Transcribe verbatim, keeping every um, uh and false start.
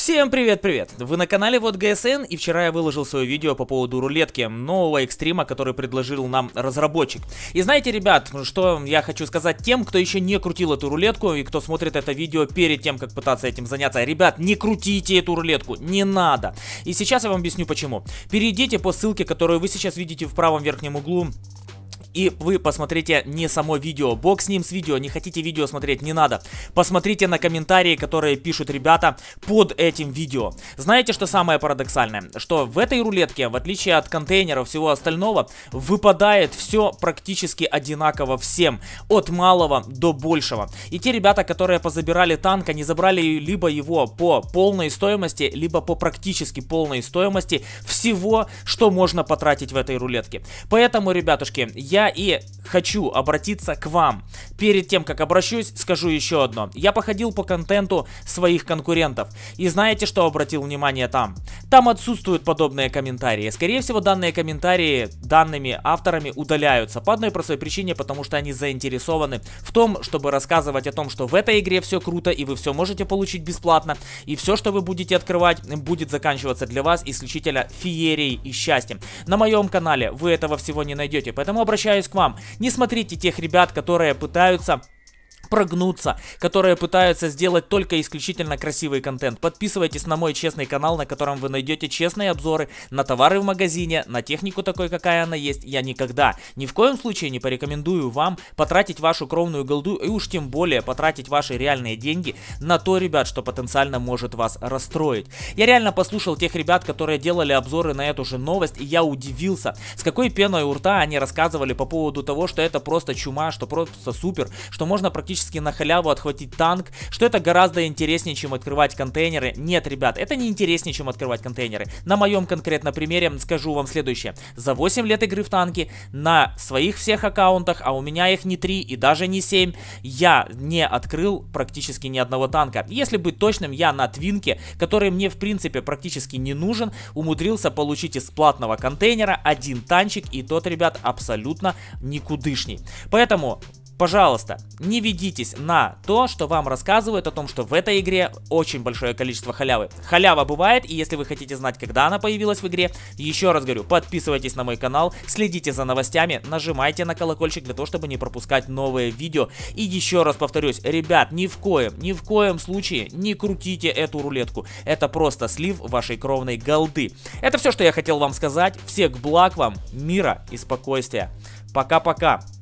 Всем привет-привет! Вы на канале Вот ГСН, и вчера я выложил свое видео по поводу рулетки, нового экстрима, который предложил нам разработчик. И знаете, ребят, что я хочу сказать тем, кто еще не крутил эту рулетку и кто смотрит это видео перед тем, как пытаться этим заняться. Ребят, не крутите эту рулетку, не надо. И сейчас я вам объясню почему. Перейдите по ссылке, которую вы сейчас видите в правом верхнем углу. И вы посмотрите не само видео, бог с ним с видео, не хотите видео смотреть, не надо. Посмотрите на комментарии, которые пишут ребята под этим видео. Знаете, что самое парадоксальное? Что в этой рулетке, в отличие от контейнеров, всего остального, выпадает все практически одинаково всем. От малого до большего. И те ребята, которые позабирали танк, они забрали либо его по полной стоимости, либо по практически полной стоимости всего, что можно потратить в этой рулетке. Поэтому, ребятушки, я Я и хочу обратиться к вам. Перед тем, как обращусь, скажу еще одно. Я походил по контенту своих конкурентов. И знаете, что обратил внимание там? Там отсутствуют подобные комментарии. Скорее всего, данные комментарии данными авторами удаляются. По одной простой причине, потому что они заинтересованы в том, чтобы рассказывать о том, что в этой игре все круто, и вы все можете получить бесплатно. И все, что вы будете открывать, будет заканчиваться для вас исключительно феерией и счастьем. На моем канале вы этого всего не найдете, поэтому обращаюсь к вам. Не смотрите тех ребят, которые пытаются прогнуться, которые пытаются сделать только исключительно красивый контент. Подписывайтесь на мой честный канал, на котором вы найдете честные обзоры на товары в магазине, на технику такой, какая она есть. Я никогда, ни в коем случае не порекомендую вам потратить вашу кровную голду и уж тем более потратить ваши реальные деньги на то, ребят, что потенциально может вас расстроить. Я реально послушал тех ребят, которые делали обзоры на эту же новость, и я удивился, с какой пеной у рта они рассказывали по поводу того, что это просто чума, что просто супер, что можно практически на халяву отхватить танк, что это гораздо интереснее, чем открывать контейнеры. Нет, ребят, это не интереснее, чем открывать контейнеры. На моем конкретно примере скажу вам следующее. За восемь лет игры в танки на своих всех аккаунтах, а у меня их не три и даже не семь, я не открыл практически ни одного танка. Если быть точным, я на твинке, который мне в принципе практически не нужен, умудрился получить из платного контейнера один танчик, и тот, ребят, абсолютно никудышний. Поэтому пожалуйста, не ведитесь на то, что вам рассказывают о том, что в этой игре очень большое количество халявы. Халява бывает, и если вы хотите знать, когда она появилась в игре, еще раз говорю, подписывайтесь на мой канал, следите за новостями, нажимайте на колокольчик для того, чтобы не пропускать новые видео. И еще раз повторюсь, ребят, ни в коем, ни в коем случае не крутите эту рулетку. Это просто слив вашей кровной голды. Это все, что я хотел вам сказать. Всех благ вам, мира и спокойствия. Пока-пока.